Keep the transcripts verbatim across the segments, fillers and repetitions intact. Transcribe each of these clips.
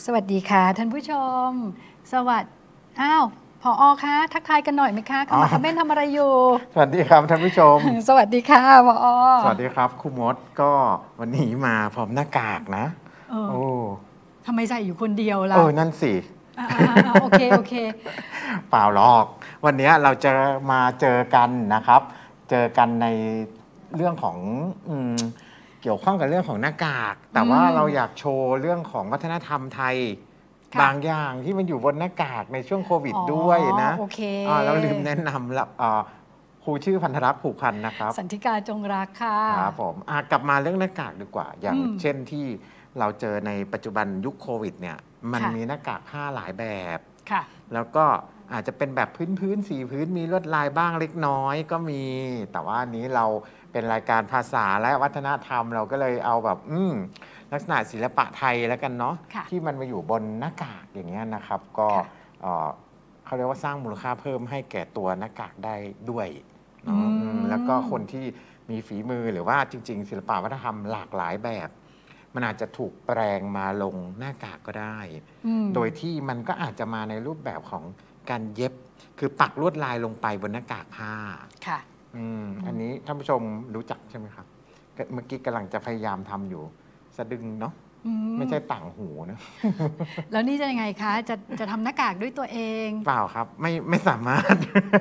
สวัสดีค่ะท่านผู้ชมสวัสดีอ้าวผอ.คะทักทายกันหน่อยไหมคะขมักเขม้นทำอะไรอยู่สวัสดีครับท่านผู้ชมสวัสดีค่ะผอ. สวัสดีครับครูมดก็วันนี้มาพร้อมหน้ากากนะโอ้ทำไมใส่อยู่คนเดียวล่ะเออนั่นสิโอเคโอเคเปล่าหรอกวันนี้เราจะมาเจอกันนะครับเจอกันในเรื่องของอืมเกี่ยวข้องกับเรื่องของหน้ากากแต่ว่าเราอยากโชว์เรื่องของวัฒนธรรมไทยบางอย่างที่มันอยู่บนหน้ากากในช่วงโควิดด้วยนะโอเคเราลืมแนะนำละครูชื่อพันธรักษ์ผูกพันนะครับสันติกาจงรักค่ะครับผมกลับมาเรื่องหน้ากากดีกว่าอย่างเช่นที่เราเจอในปัจจุบันยุคโควิดเนี่ยมันมีหน้ากากผ้าหลายแบบแล้วก็อาจจะเป็นแบบพื้นพื้นสีพื้นมีลวดลายบ้างเล็กน้อยก็มีแต่ว่านี้เราเป็นรายการภาษาและวัฒนธรรมเราก็เลยเอาแบบอืมลักษณะศิลปะไทยแล้วกันเนาะที่มันมาอยู่บนหน้ากากอย่างเงี้ยนะครับก็เขาเรียกว่าสร้างมูลค่าเพิ่มให้แก่ตัวหน้ากากได้ด้วยเนาะแล้วก็คนที่มีฝีมือหรือว่าจริงๆศิลปะวัฒนธรรมหลากหลายแบบมันอาจจะถูกแปลงมาลงหน้ากากก็ได้โดยที่มันก็อาจจะมาในรูปแบบของการเย็บคือปักลวดลายลงไปบนหน้ากากผ้าค่ะอืมอันนี้ท่านผู้ชมรู้จักใช่ไหมครับเมื่อกี้กำลังจะพยายามทำอยู่สะดึงเนาะไม่ใช่ต่างหูนะแล้วนี่จะยังไงคะจะจะทำหน้ากากด้วยตัวเองเปล่าครับไม่ไม่สามารถ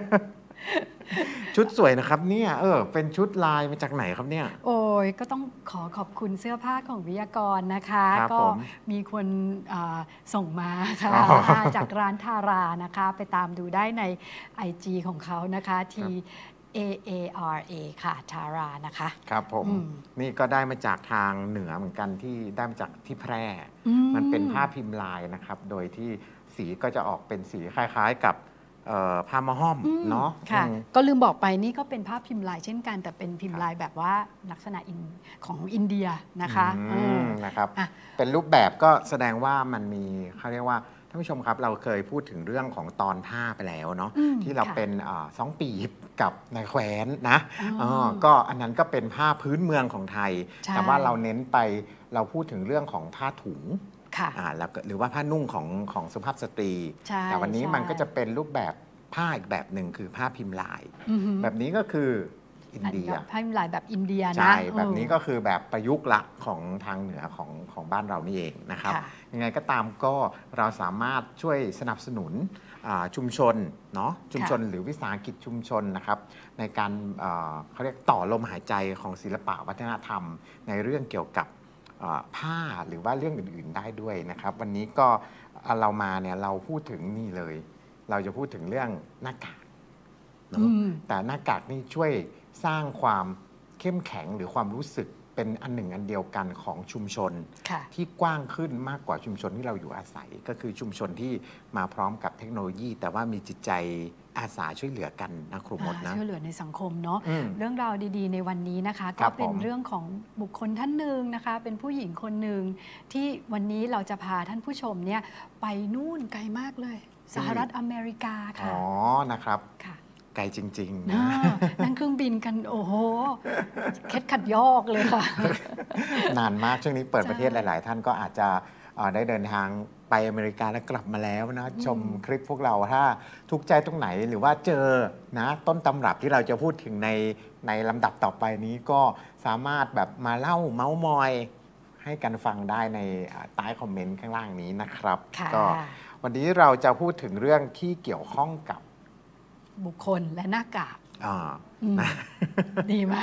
ชุดสวยนะครับเนี่ยเออเป็นชุดลายมาจากไหนครับเนี่ยโอ้ยก็ต้องขอขอบคุณเสื้อผ้าของวิทยากรนะคะก็มีคนส่งมาค่ะจากร้านทารานะคะไปตามดูได้ใน ไอ จี ของเขานะคะที่ เอ เอ อาร์ เอ ค่ะทารานะคะครับผมนี่ก็ได้มาจากทางเหนือเหมือนกันที่ได้มาจากที่แพร่มันเป็นผ้าพิมพ์ลายนะครับโดยที่สีก็จะออกเป็นสีคล้ายๆกับผ้ามะฮ่อมเนาะค่ะก็ลืมบอกไปนี่ก็เป็นภาพพิมพ์ลายเช่นกันแต่เป็นพิมพ์ลายแบบว่าลักษณะของอินเดียนะคะนะครับเป็นรูปแบบก็แสดงว่ามันมีเขาเรียกว่าท่านผู้ชมครับเราเคยพูดถึงเรื่องของตอนผ้าไปแล้วเนาะที่เราเป็นสองปีบกับนายแขวนนะก็อันนั้นก็เป็นผ้าพื้นเมืองของไทยแต่ว่าเราเน้นไปเราพูดถึงเรื่องของผ้าถุงแล้วหรือว่าผ้านุ่งของของสุภาพสตรีแต่วันนี้มันก็จะเป็นรูปแบบผ้าอีกแบบหนึ่งคือผ้าพิมพ์ลายแบบนี้ก็คืออินเดียผ้าพิมพ์ลายแบบอินเดียนะใช่แบบนี้ก็คือแบบประยุกต์ละของทางเหนือของของบ้านเรานี่เองนะครับยังไงก็ตามก็เราสามารถช่วยสนับสนุนชุมชนเนาะชุมชนหรือวิสาหกิจชุมชนนะครับในการเขาเรียกต่อลมหายใจของศิลปะวัฒนธรรมในเรื่องเกี่ยวกับผ้าหรือว่าเรื่องอื่นๆได้ด้วยนะครับวันนี้ก็เรามาเนี่ยเราพูดถึงนี่เลยเราจะพูดถึงเรื่องหน้ากากเนาะแต่หน้ากากนี่ช่วยสร้างความเข้มแข็งหรือความรู้สึกเป็นอันหนึ่งอันเดียวกันของชุมชนที่กว้างขึ้นมากกว่าชุมชนที่เราอยู่อาศัยก็คือชุมชนที่มาพร้อมกับเทคโนโลยีแต่ว่ามีจิตใจอาสาช่วยเหลือกันนะครูมดนะช่วยเหลือในสังคมเนาะเรื่องราวดีๆในวันนี้นะคะก็เป็นเรื่องของบุคคลท่านหนึ่งนะคะเป็นผู้หญิงคนหนึ่งที่วันนี้เราจะพาท่านผู้ชมเนี่ยไปนู่นไกลมากเลยสหรัฐอเมริกาค่ะอ๋อนะครับค่ะไกลจริงๆนะนั่งเครื่องบินกันโอ้โหเคล็ดขัดยอกเลยค่ะนานมากช่วงนี้เปิดประเทศหลายๆท่านก็อาจจะได้เดินทางไปอเมริกาแล้วกลับมาแล้วนะชมคลิปพวกเราถ้าทุกใจตรงไหนหรือว่าเจอนะต้นตำรับที่เราจะพูดถึงในในลำดับต่อไปนี้ก็สามารถแบบมาเล่าเม้ามอยให้กันฟังได้ในใต้คอมเมนต์ข้างล่างนี้นะครับก็วันนี้เราจะพูดถึงเรื่องที่เกี่ยวข้องกับบุคคลและหน้ากากดีไหม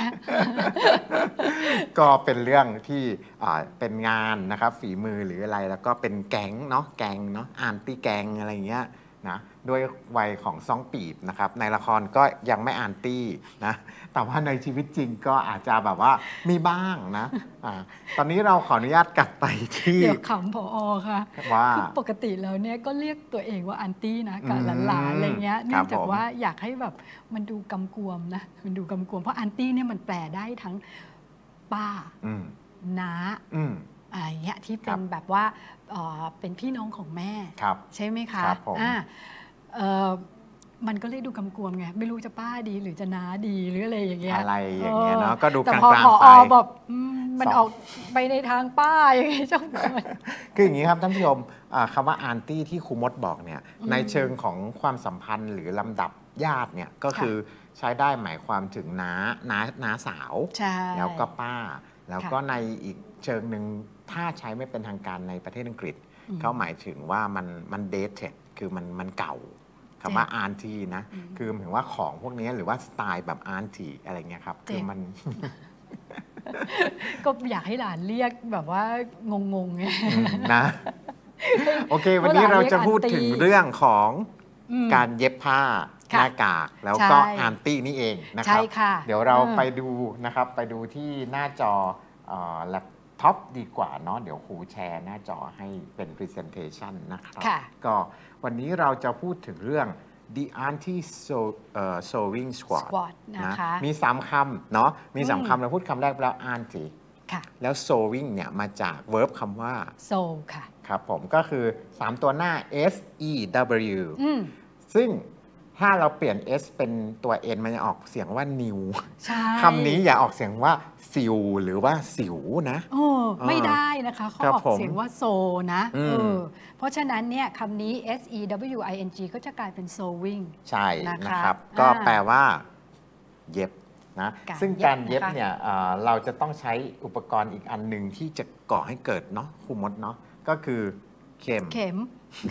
ก็เป็นเรื่องที่เป็นงานนะครับฝีมือหรืออะไรแล้วก็เป็นแก๊งเนาะแก๊งเนาะอ่านตีแก๊งอะไรเงี้ยนะด้วยวัยของซองปีบนะครับในละครก็ยังไม่อ่านตี้นะแต่ว่าในชีวิตจริงก็อาจจะแบบว่ามีบ้างนะอะตอนนี้เราขออนุญาตกลับไปที่เดี๋ยวขำผอค่ะว่าปกติแล้วเนี่ยก็เรียกตัวเองว่าอันตี้นะกับหลานๆอะไรเงี้ยเนื่องจากว่าอยากให้แบบมันดูกำกวมนะมันดูกำกวมเพราะอันตี้เนี่ยมันแปลได้ทั้งป้าน้าอะไรเงี้ยที่เป็นแบบว่าเป็นพี่น้องของแม่ใช่ไหมคะมันก็เลยดูกำกวมไงไม่รู้จะป้าดีหรือจะน้าดีหรืออะไรอย่างเงี้ยอะไรอย่างเงี้ยเนาะก็ดูกลางๆไปแต่พอผอแบบมันออกไปในทางป้าอย่างเงี้ยจ้าคืออย่างนี้ครับท่านผู้ชมคำว่าอาร์ตี้ที่ครูมดบอกเนี่ยในเชิงของความสัมพันธ์หรือลำดับญาติเนี่ยก็คือใช้ได้หมายความถึงน้าน้าน้าสาวแล้วก็ป้าแล้วก็ในอีกเชิงหนึ่งถ้าใช้ไม่เป็นทางการในประเทศอังกฤษเขาหมายถึงว่ามันมันเดทเท็ดคือมันมันเก่าคำว่าอาร์ทีนะคือหมายถึงว่าของพวกนี้หรือว่าสไตล์แบบอาร์ทีอะไรเงี้ยครับคือมันก็อยากให้หลานเรียกแบบว่างงๆไงนะโอเควันนี้เราจะพูดถึงเรื่องของการเย็บผ้าหน้ากากแล้วก็อาร์ตี้นี่เองนะครับเดี๋ยวเราไปดูนะครับไปดูที่หน้าจอแล็ปท็อปดีกว่าเนาะเดี๋ยวครูแชร์หน้าจอให้เป็น Presentation นะครับก็วันนี้เราจะพูดถึงเรื่อง the anti sewing squat นะมีสามคำเนาะมีสามคำเราพูดคำแรกไปแล้ว anti แล้ว sewing เนี่ยมาจาก verb คำว่า sew ค่ะครับผมก็คือสามตัวหน้า s e w ซึ่งถ้าเราเปลี่ยน s เป็นตัว n มันจะออกเสียงว่า new คำนี้อย่าออกเสียงว่าสิวหรือว่าสิวนะโอ้ไม่ได้นะคะเขาออกเสียงว่าโซนะเออเพราะฉะนั้นเนี่ยคำนี้ s e w i n g ก็จะกลายเป็น sewing ใช่นะครับก็แปลว่าเย็บนะซึ่งการเย็บเนี่ยเราจะต้องใช้อุปกรณ์อีกอันหนึ่งที่จะก่อให้เกิดเนาะครูมดเนาะก็คือเข็มเข็ม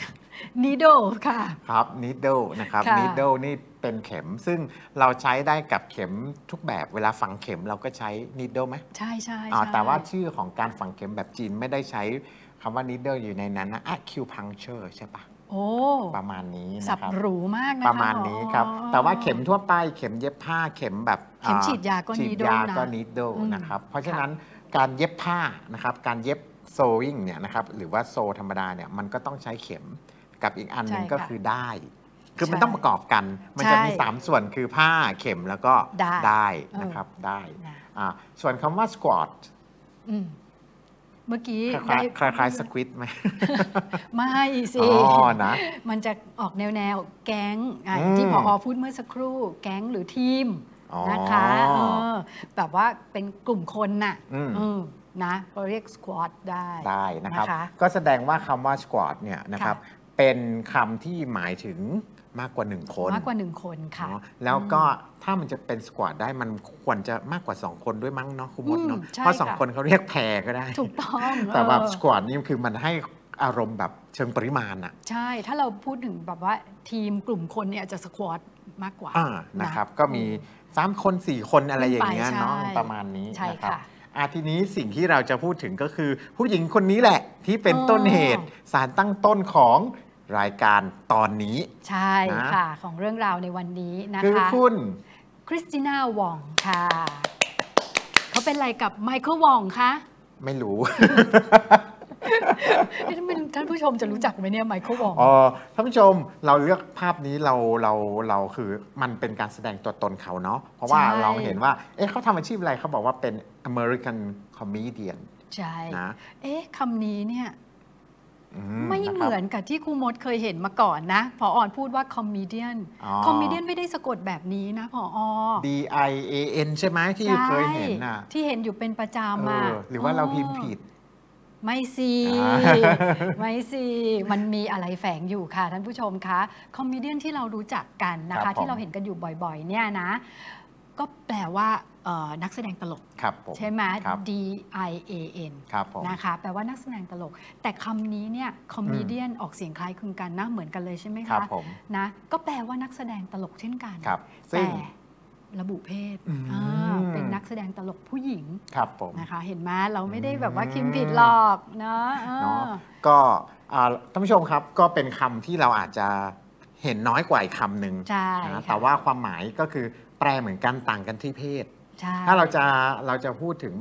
needle ค่ะครับ needle นะครับ needle นี่เป็นเข็มซึ่งเราใช้ได้กับเข็มทุกแบบเวลาฝังเข็มเราก็ใช้ needle ไหมใช่ใช่แต่ว่าชื่อของการฝังเข็มแบบจีนไม่ได้ใช้คำว่า needle อยู่ในนั้นนะ acupuncture ใช่ปะโอ้ประมาณนี้นะครับสับหรูมากนะประมาณนี้ครับแต่ว่าเข็มทั่วไปเข็มเย็บผ้าเข็มแบบเข็มฉีดยาก็ needle นะก็ needle นะครับเพราะฉะนั้นการเย็บผ้านะครับการเย็บ sewing เนี่ยนะครับหรือว่าโซธรรมดาเนี่ยมันก็ต้องใช้เข็มกับอีกอันหนึ่งก็คือได้คือมันต้องประกอบกันมันจะมีสามส่วนคือผ้าเข็มแล้วก็ได้นะครับได้ส่วนคำว่า squat เมื่อกี้คล้ายๆสควิตไหมไม่สินะมันจะออกแนวแนวแก๊งที่พอพูดเมื่อสักครู่แก๊งหรือทีมนะคะแบบว่าเป็นกลุ่มคนน่ะนะเราเรียก squat ได้ได้นะครับก็แสดงว่าคำว่า squat เนี่ยนะครับเป็นคำที่หมายถึงมากกว่าหนึ่งคนมากกว่าหนึ่งคนค่ะแล้วก็ถ้ามันจะเป็นสควอตได้มันควรจะมากกว่าสองคนด้วยมั้งเนาะคุณมดเนาะเพราะสองคนเขาเรียกแพรก็ได้ถูกต้องแต่แบบสควอตนี่คือมันให้อารมณ์แบบเชิงปริมาณอะใช่ถ้าเราพูดถึงแบบว่าทีมกลุ่มคนเนี่ยจะสควอตมากกว่านะครับก็มีสามคนสี่คนอะไรอย่างเงี้ยเนาะประมาณนี้นะครับทีนี้สิ่งที่เราจะพูดถึงก็คือผู้หญิงคนนี้แหละที่เป็นต้นเหตุสารตั้งต้นของรายการตอนนี้ใช่ค่ะของเรื่องราวในวันนี้นะคะคือคุณคริสติน่าวองค่ะเขาเป็นอะไรกับไมเคิลวองคะไม่รู้ท่านผู้ชมจะรู้จักไหมเนี่ยไมเคิลวองอ๋อท่านผู้ชมเราเลือกภาพนี้เราเราเราคือมันเป็นการแสดงตัวตนเขาเนาะเพราะว่าเราเห็นว่าเอ๊ะเขาทำอาชีพอะไรเขาบอกว่าเป็น American Comedian ใช่นะเอ๊ะคำนี้เนี่ยไม่เหมือนกับที่ครูมดเคยเห็นมาก่อนนะพอออนพูดว่าคอมเมเดียนคอมเมเดียนไม่ได้สะกดแบบนี้นะพออ D I A N ใช่ไหมที่เคยเห็นน่ะที่เห็นอยู่เป็นประจำมาหรือว่าเราพิมพ์ผิดไม่สิไม่สิมันมีอะไรแฝงอยู่ค่ะท่านผู้ชมคะคอมเมเดียนที่เรารู้จักกันนะคะที่เราเห็นกันอยู่บ่อยๆเนี่ยนะก็แปลว่านักแสดงตลกใช่ไหม D I A N นะคะแปลว่านักแสดงตลกแต่คำนี้เนี่ยคอมเมเดียนออกเสียงคล้ายคลึงกันนะเหมือนกันเลยใช่ไหมคะนะก็แปลว่านักแสดงตลกเช่นกันแต่ระบุเพศเป็นนักแสดงตลกผู้หญิงนะคะเห็นไหมเราไม่ได้แบบว่าคิมผิดหรอกเนาะก็ท่านผู้ชมครับก็เป็นคำที่เราอาจจะเห็นน้อยกว่าอีกคำหนึ่งแต่ว่าความหมายก็คือแปลเหมือนกันต่างกันที่เพศถ้าเราจะเราจะพูดถึงว่า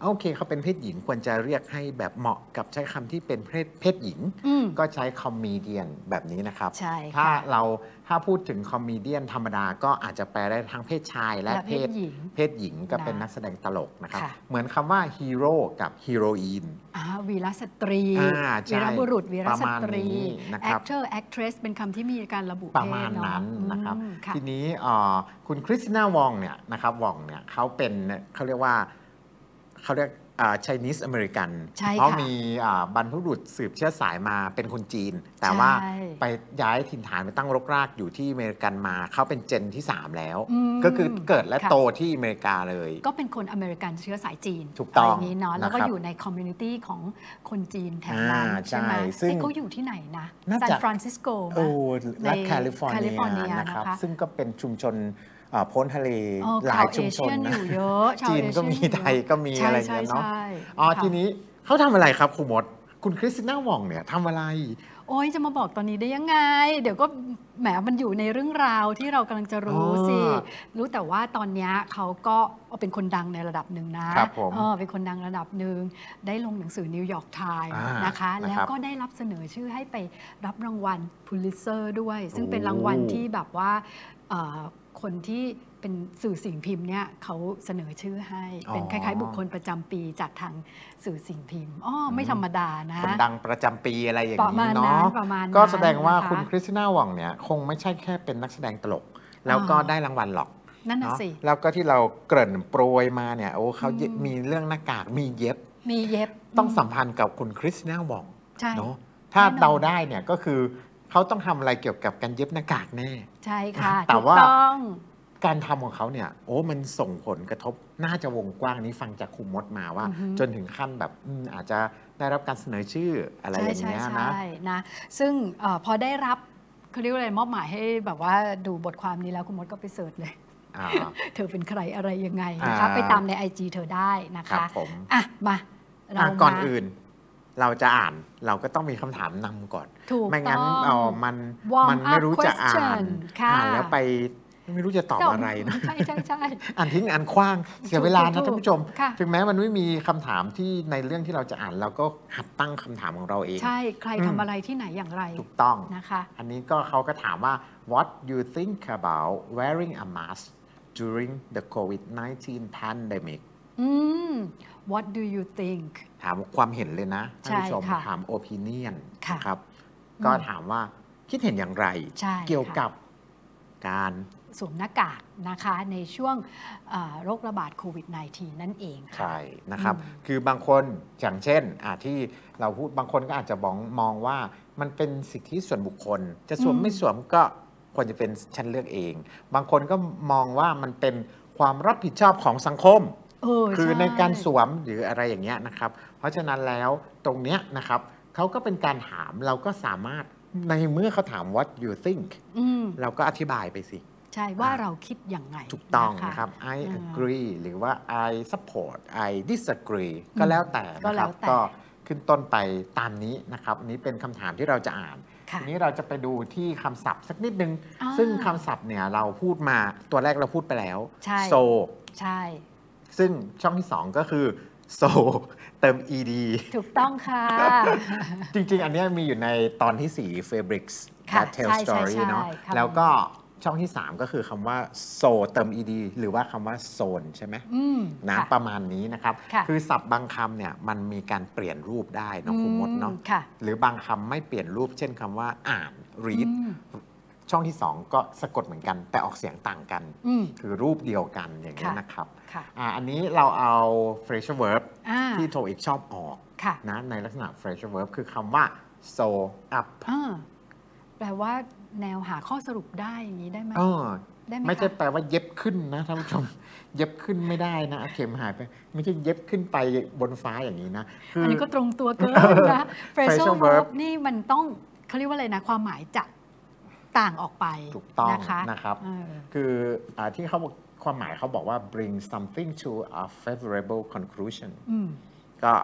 โอเคเขาเป็นเพศหญิงควรจะเรียกให้แบบเหมาะกับใช้คำที่เป็นเพศเพศหญิงก็ใช้คอมเมเดียนแบบนี้นะครับถ้าเราถ้าพูดถึงคอมเมเดียนธรรมดาก็อาจจะแปลได้ทั้งเพศชายและเพศเพศหญิงก็เป็นนักแสดงตลกนะครับเหมือนคำว่าฮีโร่กับฮีโรอีนวีรสตรีวีรบุรุษวีรสตรี actor actress เป็นคำที่มีการระบุประมาณนั้นนะครับทีนี้คุณคริสติน่าวองเนี่ยนะครับวองเนี่ยเขาเป็นเขาเรียกว่าเขาเรียกไชนีสอเมริกันเพราะมีบรรพบุรุษสืบเชื้อสายมาเป็นคนจีนแต่ว่าไปย้ายถิ่นฐานไปตั้งรกรากอยู่ที่อเมริกันมาเขาเป็นเจนที่สามแล้วก็คือเกิดและโตที่อเมริกาเลยก็เป็นคนอเมริกันเชื้อสายจีนถูกต้องนี้เนาะแล้วก็อยู่ในคอมมูนิตี้ของคนจีนแถบนั้นใช่ไหมซึ่งเขาอยู่ที่ไหนนะซานฟรานซิสโกรัฐแคลิฟอร์เนียนะครับซึ่งก็เป็นชุมชนพ้นทะเลหลายชุมชนนะจีนก็มีไทยก็มีอะไรเงี้ยเนาะอ๋อทีนี้เขาทำอะไรครับครูมดคุณคริสติน่าวองเนี่ยทำอะไรโอ้ยจะมาบอกตอนนี้ได้ยังไงเดี๋ยวก็แหมมันอยู่ในเรื่องราวที่เรากำลังจะรู้สิรู้แต่ว่าตอนนี้เขาก็เป็นคนดังในระดับหนึ่งนะเออเป็นคนดังระดับหนึ่งได้ลงหนังสือนิวยอร์กไทม์นะคะแล้วก็ได้รับเสนอชื่อให้ไปรับรางวัลพูลิตเซอร์ด้วยซึ่งเป็นรางวัลที่แบบว่าคนที่เป็นสื่อสิ่งพิมพ์เนี่ยเขาเสนอชื่อให้เป็นคล้ายๆบุคคลประจำปีจากทางสื่อสิ่งพิมพ์อ๋อไม่ธรรมดานะคนดังประจำปีอะไรอย่างนี้เนาะก็แสดงว่าคุณคริสติน่าวองเนี่ยคงไม่ใช่แค่เป็นนักแสดงตลกแล้วก็ได้รางวัลหรอกนั่นน่ะสิแล้วก็ที่เราเกริ่นโปรยมาเนี่ยโอ้เขามีเรื่องหน้ากากมีเย็บมีเย็บต้องสัมพันธ์กับคุณคริสติน่าวองเนาะถ้าเดาได้เนี่ยก็คือเขาต้องทำอะไรเกี่ยวกับการเย็บหน้ากากแน่ใช่ค่ะแต่ว่าการทำของเขาเนี่ยโอ้มันส่งผลกระทบน่าจะวงกว้างนี้ฟังจากครูมดมาว่าจนถึงขั้นแบบอาจจะได้รับการเสนอชื่ออะไรอย่างเงี้ยนะนะซึ่งพอได้รับเขาเรียกว่าอะไรมอบหมายให้แบบว่าดูบทความนี้แล้วคุณมดก็ไปเสิร์ชเลยเธอเป็นใครอะไรยังไงนะคะไปตามใน ไอ จี เธอได้นะคะอ่ะมาเราก่อนอื่นเราจะอ่านเราก็ต้องมีคำถามนำก่อนไม่งั้นเอามันมันไม่รู้จะอ่านอ่านแล้วไปไม่รู้จะตอบอะไรนะใช่ใช่ใช่อ่านทิ้งอ่านคว้างเสียเวลานะท่านผู้ชมถึงแม้มันไม่มีคำถามที่ในเรื่องที่เราจะอ่านเราก็หัดตั้งคำถามของเราเองใช่ใครทำอะไรที่ไหนอย่างไรถูกต้องนะคะอันนี้ก็เขาก็ถามว่า what you think about wearing a mask during the โควิด สิบเก้า pandemic อืม what do you think ถามความเห็นเลยนะท่านผู้ชมถาม opinion ครับก็ถามว่าคิดเห็นอย่างไรเกี่ยวกับการสวมหน้ากากนะคะในช่วงโรคระบาดโควิด สิบเก้า นั่นเองใช่นะครับคือบางคนอย่างเช่นที่เราพูดบางคนก็อาจจะมองมองว่ามันเป็นสิทธิส่วนบุคคลจะสวมไม่สวมก็ควรจะเป็นฉันเลือกเองบางคนก็มองว่ามันเป็นความรับผิดชอบของสังคมคือในการสวมหรืออะไรอย่างเงี้ยนะครับเพราะฉะนั้นแล้วตรงเนี้ยนะครับเขาก็เป็นการถามเราก็สามารถในเมื่อเขาถาม what you think เราก็อธิบายไปสิใช่ว่าเราคิดอย่างไงถูกต้องนะครับ I agree หรือว่า I support I disagree ก็แล้วแต่นะครับก็ขึ้นต้นไปตามนี้นะครับนี้เป็นคำถามที่เราจะอ่านทีนี้เราจะไปดูที่คำศัพท์สักนิดนึงซึ่งคำศัพท์เนี่ยเราพูดมาตัวแรกเราพูดไปแล้ว so ใช่ซึ่งช่องที่สองก็คือ so เติม ed ถูกต้องค่ะจริงๆอันนี้มีอยู่ในตอนที่สี่ Fabrics และ Tell Story เนาะแล้วก็ช่องที่สามก็คือคำว่า so เติม ed หรือว่าคำว่า zone ใช่ไหมนะประมาณนี้นะครับคือศัพท์บางคำเนี่ยมันมีการเปลี่ยนรูปได้เนาะคุณมดเนาะหรือบางคำไม่เปลี่ยนรูปเช่นคำว่าอ่าน read ช่องที่สองก็สะกดเหมือนกันแต่ออกเสียงต่างกันคือรูปเดียวกันอย่างนี้นะครับอันนี้เราเอา phrasal verb ที่โทอีกชอบออกนะในลักษณะ phrasal verb คือคำว่า sew up แปลว่าแนวหาข้อสรุปได้อย่างนี้ได้ไหมได้ไหมไม่ใช่แปลว่าเย็บขึ้นนะท่านผู้ชมเย็บขึ้นไม่ได้นะเข็มหายไปไม่ใช่เย็บขึ้นไปบนฟ้าอย่างนี้นะอันนี้ก็ตรงตัวเกินนะ phrasal verb นี่มันต้องเขาเรียกว่าอะไรนะความหมายจะต่างออกไปถูกต้องนะคะนะครับคือที่เขาความหมายเขาบอกว่า bring something to a favorable conclusion ก็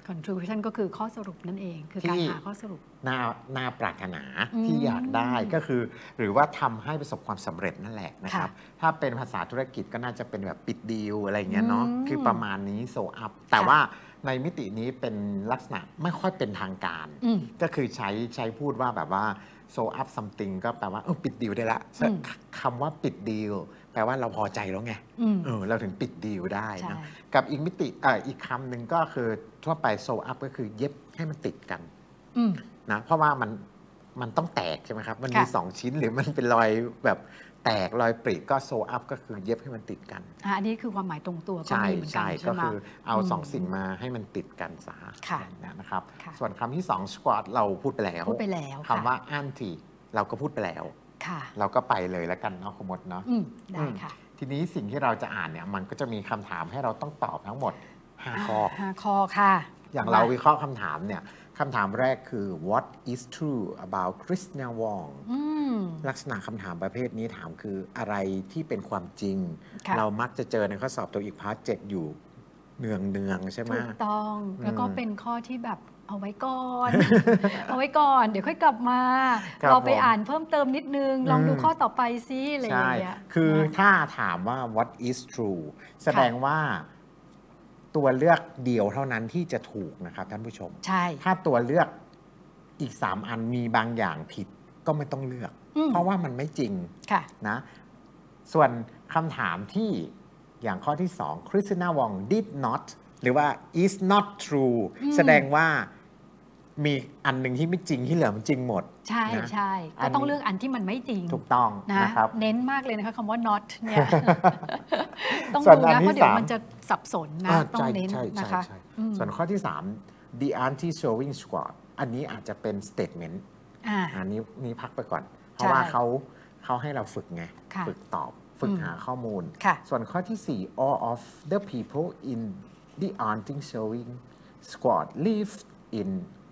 conclusion ก็คือข้อสรุปนั่นเองคือการหาข้อสรุปน่าน่าปรารถนาที่อยากได้ก็คือหรือว่าทำให้ประสบความสำเร็จนั่นแหละนะครับถ้าเป็นภาษาธุรกิจก็น่าจะเป็นแบบปิดดีลอะไรเงี้ยเนาะคือประมาณนี้โซอัพแต่ว่าในมิตินี้เป็นลักษณะไม่ค่อยเป็นทางการก็คือใช้ใช้พูดว่าแบบว่าโซอัพซัมติงก็แปลว่าเออปิดดีลได้ละคำว่าปิดดีลแปลว่าเราพอใจแล้วไงเออเราถึงปิดดีลได้นะกับอีกมิติเอ่ออีกคำหนึ่งก็คือทั่วไปโซอัพก็คือเย็บให้มันติดกันนะเพราะว่ามันมันต้องแตกใช่ไหมครับมันมีสองชิ้นหรือมันเป็นรอยแบบแตกรอยปริก็โซอัพก็คือเย็บให้มันติดกันอันนี้คือความหมายตรงตัวก็มีเหมือนกันใช่ไหมก็คือเอาสองสิ่งมาให้มันติดกันซะนะครับส่วนคำที่สองสควอตเราพูดไปแล้วพูดไปแล้วคำว่าอันทีเราก็พูดไปแล้วเราก็ไปเลยแล้วกันเนาะคุณมดเนาะได้ค่ะทีนี้สิ่งที่เราจะอ่านเนี่ยมันก็จะมีคำถามให้เราต้องตอบทั้งหมดห้าข้อห้าข้อค่ะอย่างเราวิเคราะห์คำถามเนี่ยคำถามแรกคือ what is true about Christina Wong ลักษณะคำถามประเภทนี้ถามคืออะไรที่เป็นความจริงเรามักจะเจอในข้อสอบตัวอีกพาร์ทเจ็ดอยู่เนืองเนืองใช่ไหมถูกต้องแล้วก็เป็นข้อที่แบบเอาไว้ก่อน เอาไว้ก่อนเดี๋ยวค่อยกลับมาเราไปอ่านเพิ่มเติมนิดนึงลองดูข้อต่อไปซิอะไรอย่างเงี้ยคือถ้าถามว่า what is true แสดงว่าตัวเลือกเดียวเท่านั้นที่จะถูกนะครับท่านผู้ชมใช่ถ้าตัวเลือกอีกสามอันมีบางอย่างผิดก็ไม่ต้องเลือกเพราะว่ามันไม่จริงนะส่วนคำถามที่อย่างข้อที่สอง Christina Wong did not หรือว่า is not true แสดงว่ามีอันหนึ่งที่ไม่จริงที่เหลือมันจริงหมดใช่ใช่ก็ต้องเลือกอันที่มันไม่จริงถูกต้องนะครับเน้นมากเลยนะคะคำว่า not เนี่ยต้องดูนะเพราะเดี๋ยวมันจะสับสนนะต้องเน้นนะคะส่วนข้อที่สาม the anti showing squad อันนี้อาจจะเป็น statement อันนี้นี้พักไปก่อนเพราะว่าเขาเขาให้เราฝึกไงฝึกตอบฝึกหาข้อมูลส่วนข้อที่สี่ all of the people in the anti showing squad live in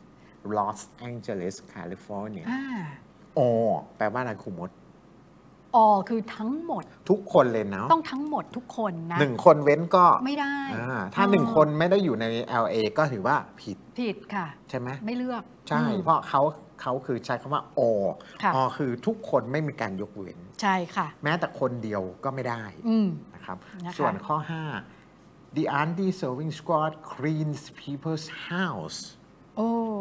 Los Angeles California อ๋อแปลว่าอะไรครูมดอ๋อคือทั้งหมดทุกคนเลยนะต้องทั้งหมดทุกคนนะหนึ่งคนเว้นก็ไม่ได้ถ้าหนึ่งคนไม่ได้อยู่ใน แอล เอ ก็ถือว่าผิดผิดค่ะใช่ไหมไม่เลือกใช่เพราะเขาเขาคือใช้คำว่า all อ๋อคือทุกคนไม่มีการยกเว้นใช่ค่ะแม้แต่คนเดียวก็ไม่ได้นะครับส่วนข้อห้า the anti serving squad cleans people's house โอ้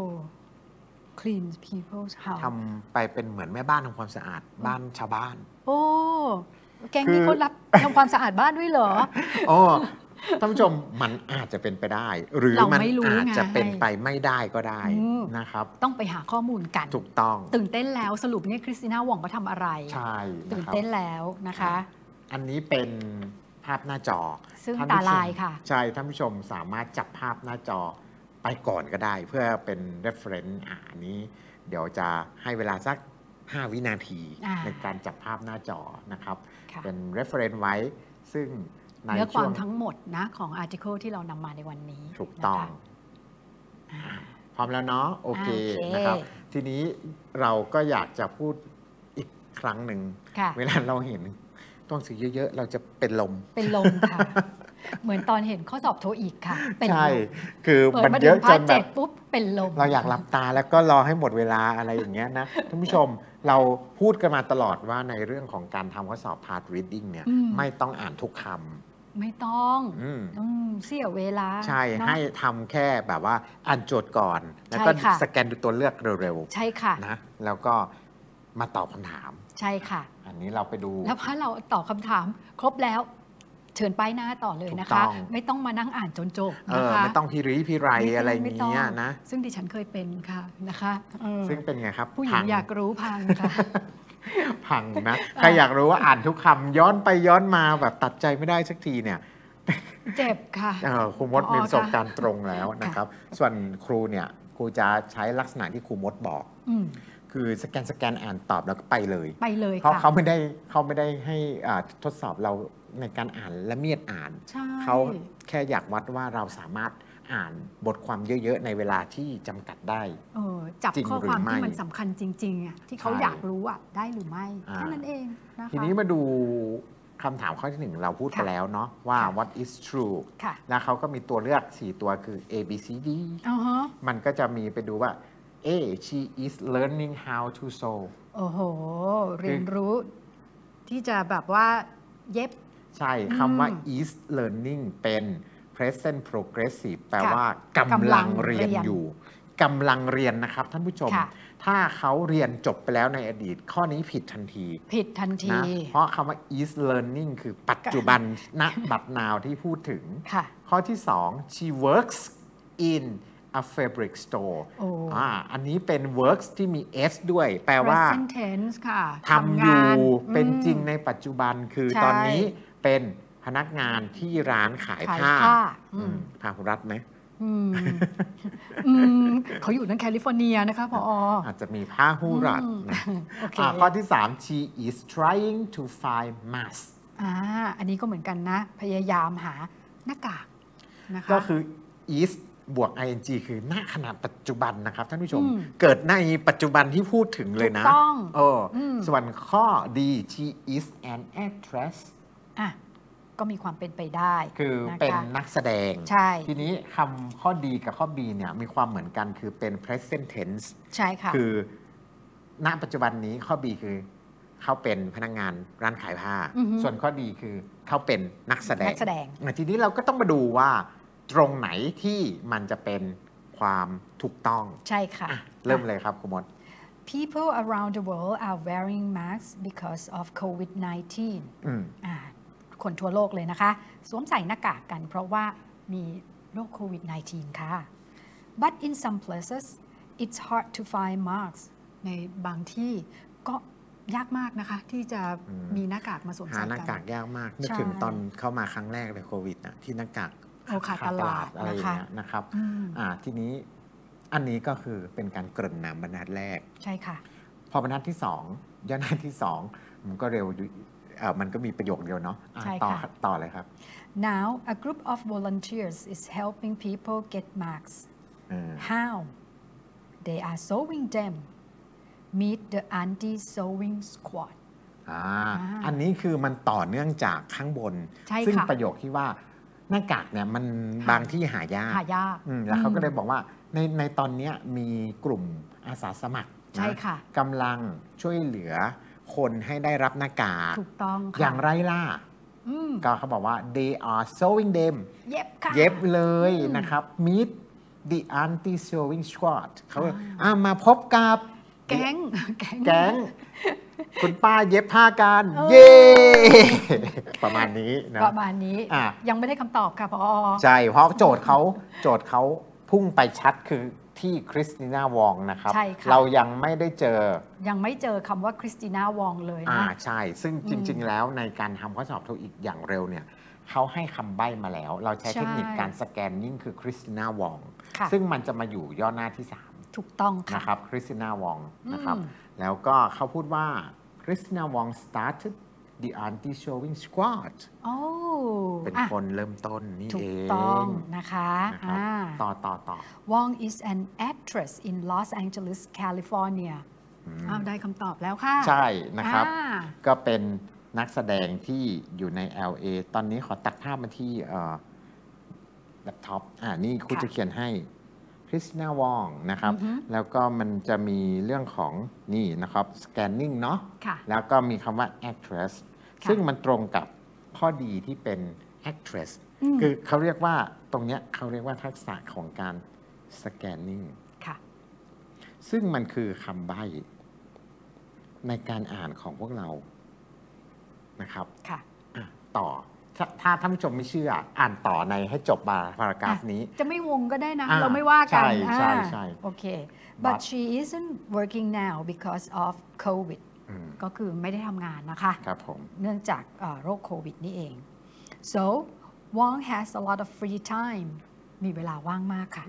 clean people's house ทำไปเป็นเหมือนแม่บ้านทำความสะอาดบ้านชาวบ้านโอ้แก๊งนี้เขารับทำความสะอาดบ้านด้วยเหรออ๋อท่านผู้ชมมันอาจจะเป็นไปได้หรือมันอาจจะเป็นไปไม่ได้ก็ได้นะครับต้องไปหาข้อมูลกันถูกต้องตื่นเต้นแล้วสรุปเนี่ยคริสติน่าหว่องมาทำอะไรใช่ตื่นเต้นแล้วนะคะอันนี้เป็นภาพหน้าจอซึ่งตาลายค่ะใช่ท่านผู้ชมสามารถจับภาพหน้าจอไปก่อนก็ได้เพื่อเป็น reference อันนี้เดี๋ยวจะให้เวลาสักห้าวินาทีในการจับภาพหน้าจอนะครับเป็น reference ไว้ซึ่งเนื้อความทั้งหมดนะของ article ที่เรานำมาในวันนี้ถูกต้องพร้อมแล้วเนาะโอเคนะครับทีนี้เราก็อยากจะพูดอีกครั้งหนึ่งเวลาเราเห็นตัวหนังสือเยอะๆเราจะเป็นลมเป็นลมค่ะเหมือนตอนเห็นข้อสอบโทอีกค่ะใช่คือมันเยอะจนแบบปุ๊บเป็นลมเราอยากหลับตาแล้วก็รอให้หมดเวลาอะไรอย่างเงี้ยนะท่านผู้ชมเราพูดกันมาตลอดว่าในเรื่องของการทำข้อสอบ Part Reading เนี่ยไม่ต้องอ่านทุกคำไม่ต้องเสียเวลาใช่ให้ทำแค่แบบว่าอ่านโจทย์ก่อนแล้วก็สแกนดูตัวเลือกเร็วๆใช่ค่ะนะแล้วก็มาตอบคำถามใช่ค่ะอันนี้เราไปดูแล้วพอเราตอบคำถามครบแล้วเชิญป้ายหน้าต่อเลยนะคะไม่ต้องมานั่งอ่านจนจบนะคะไม่ต้องพิริพิไรอะไรอย่างเงี้ยนะซึ่งดิฉันเคยเป็นค่ะนะคะซึ่งเป็นไงครับผู้หญิงอยากรู้พังค่ะพังนะใครอยากรู้ว่าอ่านทุกคำย้อนไปย้อนมาแบบตัดใจไม่ได้สักทีเนี่ยเจ็บค่ะครูมดมีประสบการณ์ตรงแล้วนะครับส่วนครูเนี่ยครูจะใช้ลักษณะที่ครูมดบอกคือสแกนสแกนอ่านตอบแล้วก็ไปเลยไปเลยเพราะเขาไม่ได้เขาไม่ได้ให้ทดสอบเราในการอ่านละเมียดอ่านเขาแค่อยากวัดว่าเราสามารถอ่านบทความเยอะๆในเวลาที่จำกัดได้จับข้อความที่มันสำคัญจริงๆที่เขาอยากรู้อ่ะได้หรือไม่แค่นั้นเองนะคะทีนี้มาดูคำถามข้อที่หนึ่งเราพูดไปแล้วเนาะว่า what is true แล้วเขาก็มีตัวเลือกสี่ตัวคือ A B C D มันก็จะมีไปดูว่า A she is learning how to sew โอ้โหเรียนรู้ที่จะแบบว่าเย็บใช่คำว่า is learning เป็น present progressive แปลว่ากำลังเรียนอยู่กำลังเรียนนะครับท่านผู้ชมถ้าเขาเรียนจบไปแล้วในอดีตข้อนี้ผิดทันทีผิดทันทีนะเพราะคำว่า is learning คือปัจจุบันณบัดนาวที่พูดถึงข้อที่สอง she works in a fabric store อ่าอันนี้เป็น works ที่มี s ด้วยแปลว่า present tense ค่ะทำอยู่เป็นจริงในปัจจุบันคือตอนนี้เป็นพนักงานที่ร้านขายผ้าพาหุรัตไหมเขาอยู่ในแคลิฟอร์เนียนะคะพออาจจะมีผ้าหูรัดนะข้อที่สาม she is trying to find mask อ่าอันนี้ก็เหมือนกันนะพยายามหาหน้ากากนะคะก็คือ is บวก ing คือณขณะปัจจุบันนะครับท่านผู้ชมเกิดในปัจจุบันที่พูดถึงเลยนะต้องเออส่วนข้อ D she is an actress อ่ะก็มีความเป็นไปได้คือเป็นนักแสดงใช่ทีนี้คำข้อ D กับข้อ B เนี่ยมีความเหมือนกันคือเป็น present tense ใช่ค่ะคือณปัจจุบันนี้ข้อ B คือเขาเป็นพนักงานร้านขายผ้าส่วนข้อ D คือเขาเป็นนักแสดงนักแสดงทีนี้เราก็ต้องมาดูว่าตรงไหนที่มันจะเป็นความถูกต้องใช่ค่ะเริ่มเลยครับคุณมด People around the world are wearing masks because of โควิด สิบเก้า อ่าคนทั่วโลกเลยนะคะสวมใส่หน้ากากกันเพราะว่ามีโรคโควิด สิบเก้า ค่ะ but in some places it's hard to find masks ในบางที่ก็ยากมากนะคะที่จะมีหน้ากากมาสวมใส่กันหาหน้ากากยากมากนึกถึงตอนเข้ามาครั้งแรกเลยโควิดนะที่หน้ากากขาดตลาดอะไรอย่างเงี้ยนะครับอ่าทีนี้อันนี้ก็คือเป็นการเกริ่นนำบรรทัดแรกใช่ค่ะพอบรรทัดที่สองย่อหน้าที่สองมันก็เร็วมันก็มีประโยคเดียวเนาะต่อต่อเลยครับ Now a group of volunteers is helping people get masks how they are sewing them meet the anti sewing squad อ่าอันนี้คือมันต่อเนื่องจากข้างบนซึ่งประโยคที่ว่าหน้ากากเนี่ยมันบางที่หายากหายากแล้วเขาก็เลยบอกว่าในในตอนนี้มีกลุ่มอาสาสมัครกำลังช่วยเหลือคนให้ได้รับหน้ากากถูกต้องอย่างไรล่ะก็เขาบอกว่า they are sewing them เย็บค่ะเย็บเลยนะครับ meet the anti sewing squad เขามาพบกับแก๊งแก๊งคุณป้าเย็บผ้ากันเย้ประมาณนี้นะประมาณนี้ยังไม่ได้คำตอบค่ะพอใช่เพราะโจทย์เขาโจทย์เขาพุ่งไปชัดคือที่คริสติน่าวองนะครับเรายังไม่ได้เจอยังไม่เจอคำว่าคริสติน่าวองเลยนะอ่าใช่ซึ่งจริงๆแล้วในการทำข้อสอบโทอีกอย่างเร็วเนี่ยเขาให้คำใบ้มาแล้วเราใช้เทคนิคการสแกนนิ่งคือคริสติน่าวองซึ่งมันจะมาอยู่ย่อหน้าที่สามถูกต้องค่ะนะครับคริสติน่าวองนะครับแล้วก็เขาพูดว่าคริสติน่าวอง started the anti sewing squad โอ้เป็นคนเริ่มต้นนี่เองถูกต้องนะคะต่อต่อต่อ Wong is an actress in Los Angeles California อ้าวได้คำตอบแล้วค่ะใช่นะครับก็เป็นนักแสดงที่อยู่ใน แอล เอ ตอนนี้ขอตัดภาพมาที่แล็ปท็อปอ่านี่คุณจะเขียนให้คริสติน่าวองนะครับแล้วก็มันจะมีเรื่องของนี่นะครับ scanning เนาะแล้วก็มีคำว่า actress ซึ่งมันตรงกับข้อดีที่เป็น actress คือเขาเรียกว่าตรงเนี้ยเขาเรียกว่าทักษะของการ scanning ซึ่งมันคือคำใบ้ในการอ่านของพวกเรานะครับต่อถ้าท่านผู้ชมไม่เชื่ออ่านต่อในให้จบบาพารากราฟนี้จะไม่วงก็ได้นะเราไม่ว่ากันใช่ใช่ใช่โอเค but she isn't working now because of COVID ก็คือไม่ได้ทำงานนะคะครับผมเนื่องจากโรคโควิดนี่เอง so Wong has a lot of free time มีเวลาว่างมากค่ะ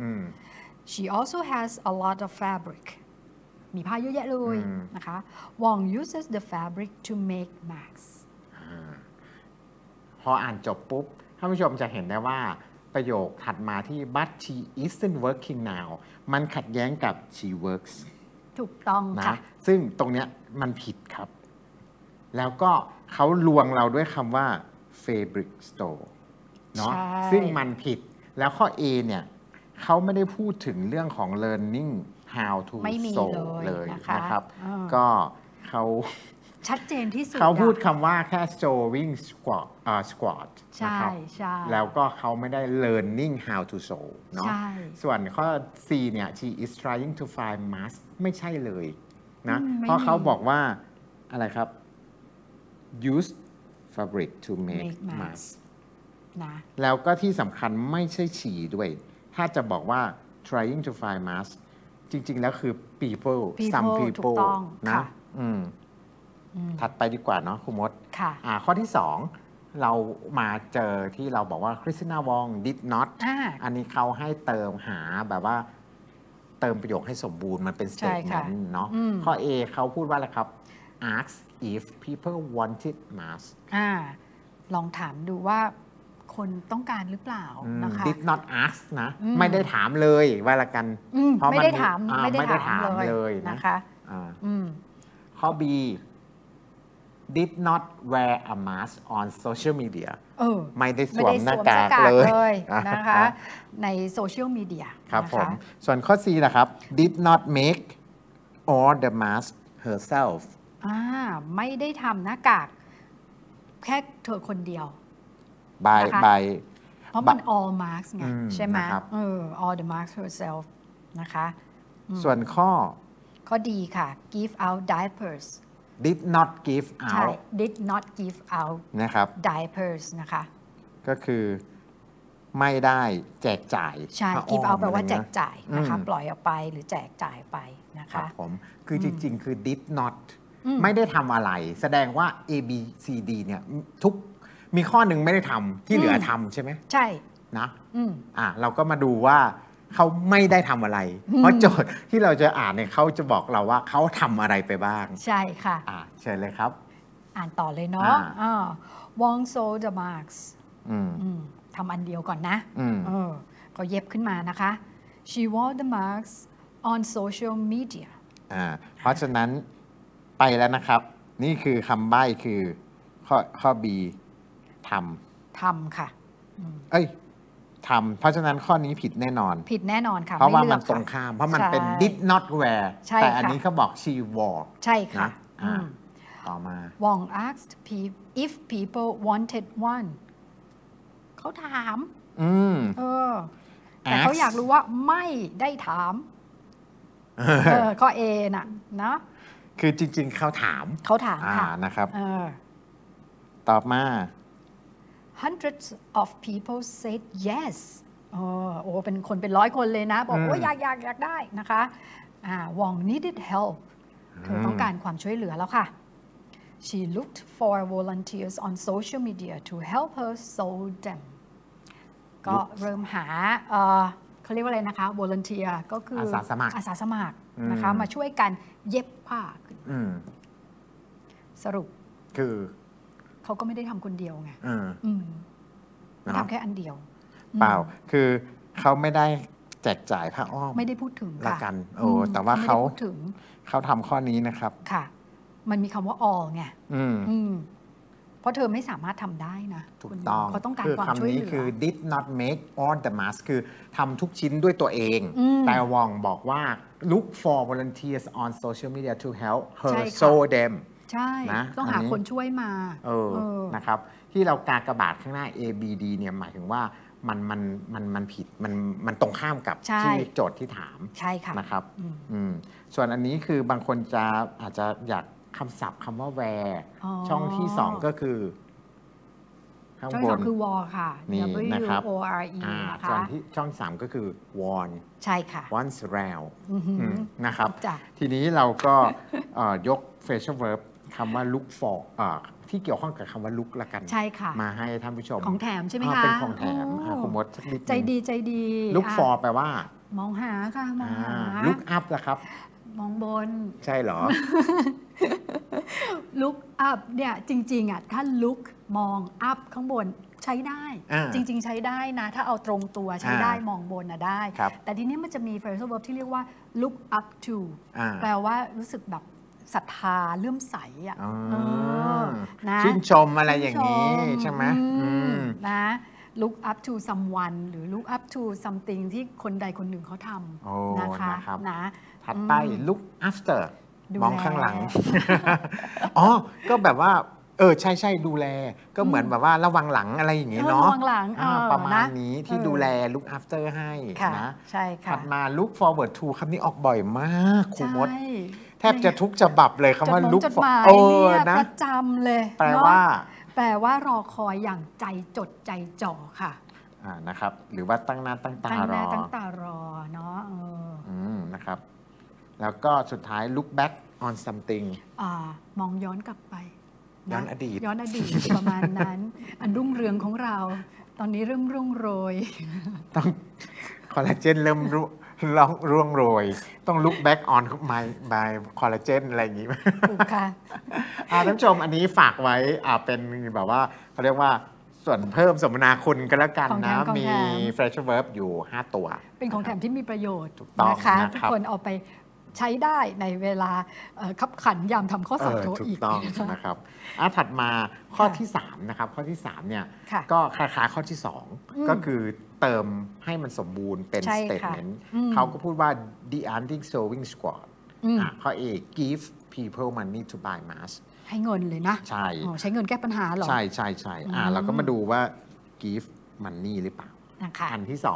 she also has a lot of fabric มีผ้าเยอะแยะเลยนะคะ Wong uses the fabric to make masks พออ่านจบปุ๊บท่านผู้ชมจะเห็นได้ว่าประโยคถัดมาที่ but she isn't working now มันขัดแย้งกับ she works ถูกต้องค่ะซึ่งตรงเนี้ยมันผิดครับแล้วก็คเขาลวงเราด้วยคำว่า fabric store เนาะซึ่งมันผิดแล้วข้อ A เนี่ยเขาไม่ได้พูดถึงเรื่องของ learning how to sew เลยนะครับก็เขาชัดเจนที่สุดเขาพูดคำว่าแค่ sewing squat อ่า squat นะครับแล้วก็เขาไม่ได้ learning how to sew เนาะส่วนข้อ C เนี่ย she is trying to find mask ไม่ใช่เลยนะเพราะเขาบอกว่าอะไรครับ use fabric to make mask นะแล้วก็ที่สำคัญไม่ใช่ฉี่ด้วยถ้าจะบอกว่า trying to find mask จริงๆแล้วคือ people some people นะถัดไปดีกว่าเนาะคุณมดข้อที่สองเรามาเจอที่เราบอกว่าคริสติน่าวอง did not อันนี้เขาให้เติมหาแบบว่าเติมประโยคให้สมบูรณ์มันเป็น statement เนาะข้อ A เขาพูดว่าอะไรครับ ask if people wanted mask อ่าลองถามดูว่าคนต้องการหรือเปล่านะคะ did not ask นะไม่ได้ถามเลยว่าละกันเพราะไม่ได้ถามไม่ได้ถามเลยนะคะข้อ B did not wear a mask on social media ไม่ได้สวมหน้ากากเลยนะคะในโซเชียลมีเดียครับผมส่วนข้อ C นะครับ did not make all the mask herself อ่าไม่ได้ทำหน้ากากแค่เธอคนเดียว by by เพราะมัน all marks ไงใช่ไหมเออ all the marks herself นะคะส่วนข้อข้อดีค่ะ give out diapers did not give out ใช่ did not give out นะครับ diapers นะคะก็คือไม่ได้แจกจ่ายใช่ give out แปลว่าแจกจ่ายนะคะปล่อยออกไปหรือแจกจ่ายไปนะคะครับผมคือจริงๆคือ did not ไม่ได้ทำอะไรแสดงว่า A B C D เนี่ยทุกมีข้อหนึ่งไม่ได้ทำที่เหลือทำใช่ไหมใช่นะอ่ะเราก็มาดูว่าเขาไม่ได้ทำอะไรเพราะโจทย์ที่เราจะอ่านเนี่ยเขาจะบอกเราว่าเขาทำอะไรไปบ้างใช่ค่ะอ่าเชิญเลยครับอ่านต่อเลยเนาะวองโซเดอะมาร์กส์ทำอันเดียวก่อนนะก็เย็บขึ้นมานะคะ she wore the marks on social media อ่าเพราะฉะนั้นไปแล้วนะครับนี่คือคำใบ้คือข้อข้อ B ทำทำค่ะเอ้ยทำเพราะฉะนั้นข้อนี้ผิดแน่นอนผิดแน่นอนค่ะเพราะว่ามันตรงข้ามเพราะมันเป็น did not wear แต่อันนี้เขาบอก she wore ใช่ค่ะต่อมา Wong asked if people wanted one เขาถามเออแต่เขาอยากรู้ว่าไม่ได้ถามข้อ A น่ะนะคือจริงๆเขาถามเขาถามค่ะนะครับตอบมา hundreds of people said yes โอ้โอ้เป็นคนเป็นร้อยคนเลยนะบอกว่าอยากอยากอยากได้นะคะอ่า Wong needed help เธอต้องการความช่วยเหลือแล้วค่ะ she looked for volunteers on social media to help her sew them ก็เริ่มหาเขาเรียกว่าอะไรนะคะ volunteer ก็คืออาสาสมัครอาสาสมัครนะคะมาช่วยกันเย็บผ้าสรุปคือเขาก็ไม่ได้ทำคนเดียวไงทำแค่อันเดียวเปล่าคือเขาไม่ได้แจกจ่ายผ้าอ้อมไม่ได้พูดถึงละกันโอ้แต่ว่าเขาเขาทำข้อนี้นะครับค่ะมันมีคำว่า all ไงเพราะเธอไม่สามารถทำได้นะถูกต้องเขาต้องการความช่วยเหลือคำนี้คือ did not make all the mask คือทำทุกชิ้นด้วยตัวเองแต่วองบอกว่า look for volunteers on social media to help her sew them ใช่ต้องหาคนช่วยมาเออนะครับที่เรากากระบาดข้างหน้า A B D เนี่ยหมายถึงว่ามันมันมันมันผิดมันมันตรงข้ามกับที่โจทย์ที่ถามใช่ค่ะนะครับส่วนอันนี้คือบางคนจะอาจจะอยากคำศัพท์คำว่า where ช่องที่สองก็คือข้างบนคือ wall ค่ะนี่นะครับ W O R E นะคะส่วนที่ช่องสามก็คือ worn ใช่ค่ะ once round นะครับทีนี้เราก็ยก facial verb คำว่า look for ที่เกี่ยวข้องกับคำว่า look ละกันใช่ค่ะมาให้ท่านผู้ชมของแถมใช่ไหมคะเป็นของแถมคุณมดใจดีใจดี look for แปลว่ามองหาค่ะมองหา look up ล่ะครับมองบนใช่เหรอ look up เนี่ยจริงๆอ่ะถ้า look มอง up ข้างบนใช้ได้จริงๆใช้ได้นะถ้าเอาตรงตัวใช้ได้มองบนนะได้แต่ทีนี้มันจะมี phrasal verb ที่เรียกว่า look up to แปลว่ารู้สึกแบบศรัทธาเลื่อมใสอ่ะนะชื่นชมอะไรอย่างนี้ใช่ไหมนะ look up to someone หรือ look up to something ที่คนใดคนหนึ่งเขาทำนะคะนะถัดไป look after มองข้างหลังอ๋อก็แบบว่าเออใช่ใช่ดูแลก็เหมือนแบบว่าระวังหลังอะไรอย่างนี้เนาะระวังหลังประมาณนี้ที่ดูแล look after ให้นะใช่ค่ะถัดมา look forward to คำนี้ออกบ่อยมากครูมดแทบจะทุกฉบับเลยคำว่า look forward โอ้นะประจำเลยแปลว่าแปลว่ารอคอยอย่างใจจดใจจ่อค่ะอ่านะครับหรือว่าตั้งหน้าตั้งตารอตั้งหน้าตั้งตารอเนาะเอออืมนะครับแล้วก็สุดท้าย look back on something อ่ามองย้อนกลับไปย้อนอดีตย้อนอดีตประมาณนั้นอันรุ่งเรืองของเราตอนนี้เริ่มรุ่งโรยต้องคอลลาเจนเริ่มรุ่งร่วงโรยต้อง look back on my my collagen อะไรอย่างนี้ถูกค่ะท่านผู้ชมอันนี้ฝากไว้เป็นแบบว่าเขาเรียกว่าส่วนเพิ่มสมนาคุณกันแล้วกันนะมี fresh verb อยู่ห้าตัวเป็นของแถมที่มีประโยชน์นะคะทุกคนเอาไปใช้ได้ในเวลาขับขันยามทำข้อสอบโทอีกต้องนะครับอ่ะถัดมาข้อที่สามนะครับข้อที่สามเนี่ยก็คล้ายๆข้อที่สองก็คือเติมให้มันสมบูรณ์เป็น statement เขาก็พูดว่า the anti-sewing squad ข้อ A give people money to buy mask ให้เงินเลยนะใช่ใช้เงินแก้ปัญหาหรอใช่ใช่ใช่อ่าเราก็มาดูว่า give money หรือเปล่าอันที่สอง